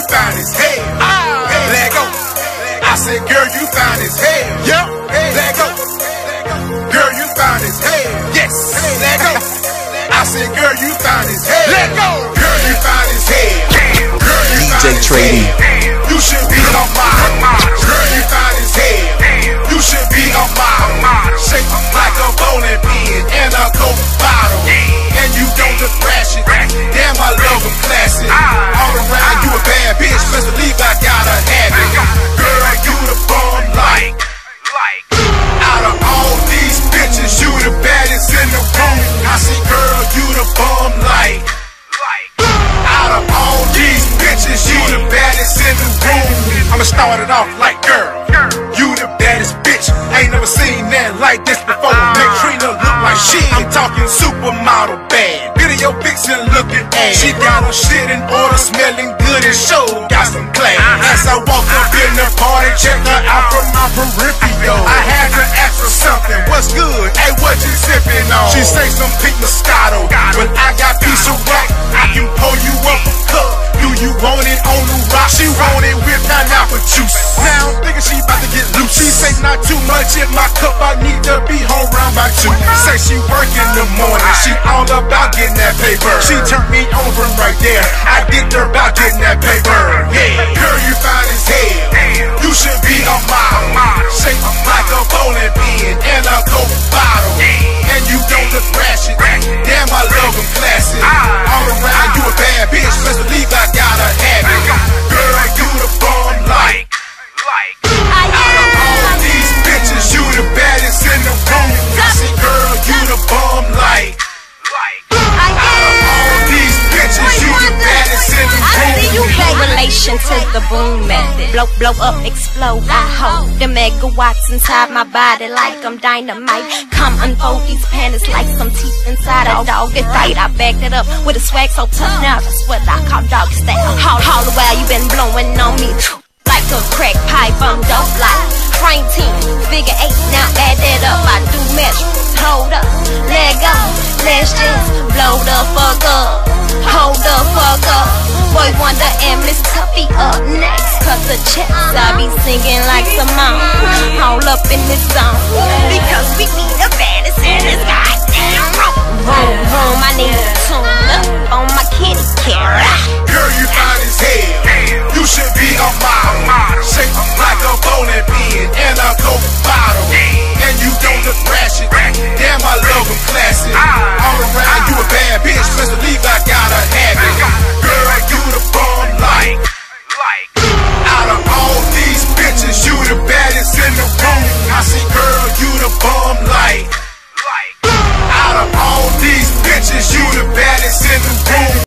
fine as hell. Let go. I said, girl, you fine as hell. Yep. Let go. Girl, you fine as hell. Yes. Let go. I said, girl, you fine as hell. Let go. Girl, you fine as hell. Girl, you fine as hell. You should be on my. Girl, you fine as hell. You should be on my. Shape like a bowling pin and a Coke bottle. And you don't look ratchet. Damn, I love them classic. All around, you a bad bitch. Best believe I gotta have it. Girl, you the bomb like. Out of all these bitches, you the baddest in the room. I say, girl, you the bomb like. Out of all these bitches, you the baddest in the room. I'ma start it off like, girl, you the baddest bitch. Ain't never seen that like this before. Make Trina look like shit. I'm talking supermodel bad. Video vixen looking ass. She got her shit in order, smelling good and show got some class. As I walk up in the party, check her out from my peripheral. I had to ask her something. What's good? Hey, what you sipping on? She say some pink Moscato, but I got piece of rock. I can pour you up a cup. Do you want it on the rock? She want it with pineapple juice. Now I'm thinking she about to get loose. She say not too much in my cup. I need to be home round by 2. Say she work in the morning. She all about getting that paper. She turned me over right there. I get her about getting that paper. Yeah, girl, you fine as hell. You should be on my. Shape like a bowling pin and a Coke bottle. And you don't look ratchet. Damn, I love them classic. All around, you a bad bitch. Best believe I gotta have it. Girl, you the bomb like. Out of all these bitches, you the baddest in the room. I say, girl, you the bomb like. Out of all these bitches, you the baddest in the room. I see you pay relation to the boom method. Blow up, explode. I hope the megawatts inside my body like I'm dynamite. Come unfold these panties like some teeth inside a dog fight. I backed it up with a swag so tough. Now that's what I call dog style. All the while you been blowing on me like a crack pipe. I'm dope like frame team, figure 8. Now add that up. I do measure. Hold up, let go. Let's just blow the fuck up. Hold the fuck up. Boy Wonder and Miss Tuffy up next. Cut the checks, I be singing like Simone. All up in this zone, because we need the baddest in this goddamn room. Room, I need to tune up on my kitty cat.